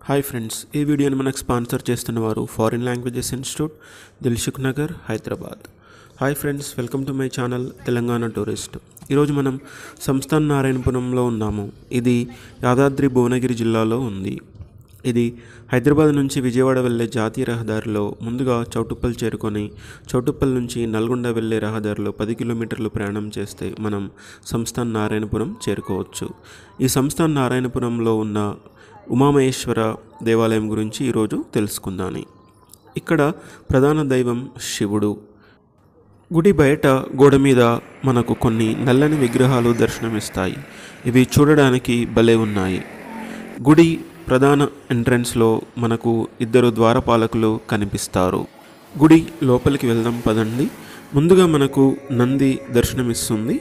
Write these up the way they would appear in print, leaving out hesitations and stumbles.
Hi friends, ఈ వీడియోని మనకు స్పాన్సర్ చేస్తున్నవారు foreign languages institute, Dilsukhnagar, Hyderabad. Hi friends, welcome to my channel Telangana tourist. ఈరోజు మనం సంస్థాన్ నారాయణపురంలో ఉన్నాము. ఇది యాదాద్రి భువనగిరి జిల్లాలో ఉంది. ఇది హైదరాబాద్ నుంచి విజయవాడ వెళ్ళే జాతీయ రహదారిలో ముందుగా చౌటుప్పల్ చేరుకొని చౌటుప్పల్ నుంచి నల్గొండ వెళ్ళే రహదారిలో 10 కిలోమీటర్లు ప్రయాణం చేస్తే మనం సంస్థాన్ నారాయణపురం చేరుకోవచ్చు. ఈ సంస్థాన్ నారాయణపురంలో ఉన్న ఉమామహేశ్వర దేవాలయం గురించి ఈరోజు తెలుసుకుందాం. ఇక్కడ ప్రధాన దైవం శివుడు. గుడి బయట గోడ మీద మనకు కొన్ని నల్లని విగ్రహాలు దర్శనమిస్తాయి. ఇవి చూడడానికి భలే ఉన్నాయి. గుడి ప్రధాన ఎంట్రన్స్లో మనకు 2 ద్వారపాలకులు కనిపిస్తారు. గుడి లోపలికి వెళ్దాం పదండి. ముందుగా మనకు నంది దర్శనమిస్తుంది.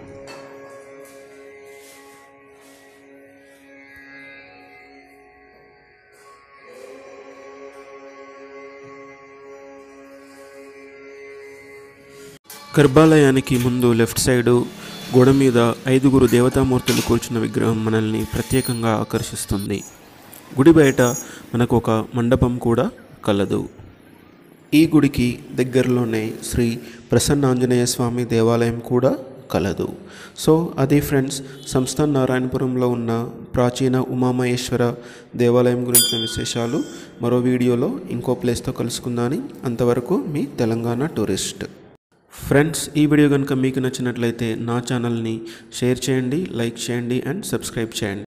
గర్భాలయానికి ముందు లెఫ్ట్ సైడు గోడ మీద 5 దేవతామూర్తులు కూర్చున్న విగ్రహం మనల్ని ప్రత్యేకంగా ఆకర్షిస్తుంది. గుడి బయట మనకు ఒక మండపం కూడా కలదు. ఈ గుడికి దగ్గరలోనే శ్రీ ప్రసన్నాంజనేయ స్వామి దేవాలయం కూడా కలదు. సో అది ఫ్రెండ్స్, సంస్థాన్ నారాయణపురంలో ఉన్న ప్రాచీన ఉమామహేశ్వర దేవాలయం గురించిన విశేషాలు. మరో వీడియోలో ఇంకో ప్లేస్తో కలుసుకుందాని. అంతవరకు మీ తెలంగాణ టూరిస్ట్. ఫ్రెండ్స్, ఈ వీడియో కనుక మీకు నచ్చినట్లయితే నా ఛానల్ని షేర్ చేయండి, లైక్ చేయండి అండ్ సబ్స్క్రైబ్ చేయండి.